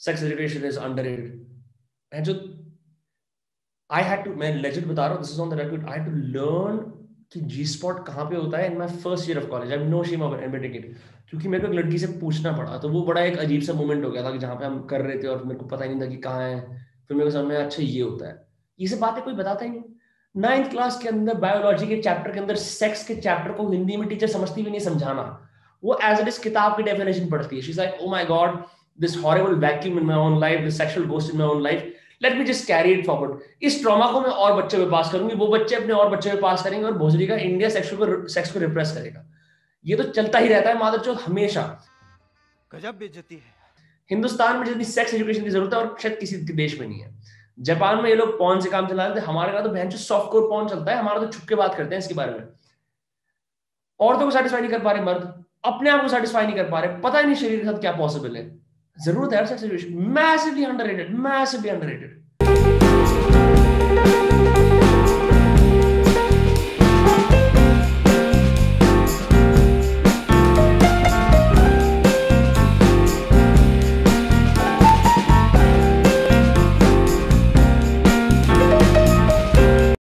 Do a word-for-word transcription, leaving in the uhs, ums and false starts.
Sex education is underrated. And जो I had to, मैं legend बता रहा हूँ, this is on the record, I had to learn कि जी स्पॉट कहाँ पे होता है in my first year of college. I have no shame of admitting it, क्योंकि मेरे को एक लड़की से पूछना पड़ा। तो वो बड़ा एक अजीब सा मोमेंट हो गया था कि जहाँ पे हम कर रहे थे और मेरे को पता ही नहीं था कि कहाँ है। फिर मेरे को समझ में आया, अच्छा ये होता है। ये सब बातें कोई बताता ही नहीं। नाइन्थ क्लास के अंदर बायोलॉजी के चैप्टर के अंदर सेक्स के चैप्टर को हिंदी में टीचर समझती भी नहीं समझाना, वो एज इट इज किताब की डेफिनेशन पढ़ती है। She is like, oh my God, this horrible vacuum in my own life, this sexual ghost in my own life, let me just carry it forward. इस ट्रॉमा को मैं और बच्चे में पास करूंगी, वो बच्चे अपने और बच्चे में पास करेंगे, और भोसड़ी का इंडिया सेक्स को सेक्स को रिप्रेस करेगा। ये तो चलता ही रहता है मादरचोद हमेशा। गजब बेइज्जती है। हिंदुस्तान में जितनी सेक्स एजुकेशन की जरूरत है और शायद किसी देश में नहीं है। जापान में ये लोग पॉर्न से काम चला रहे थे, हमारे यहाँ तो बहन जो सॉफ्ट कोर पॉर्न चलता है, हमारा तो छुप के बात करते हैं इसके बारे में। औरतों को सेटिस्फाई नहीं कर पा रहे मर्द, अपने आप को सेटिस्फाई नहीं कर पा रहे, पता ही नहीं शरीर के साथ क्या पॉसिबल है। जरूरत है sex education, massively underrated, massively underrated.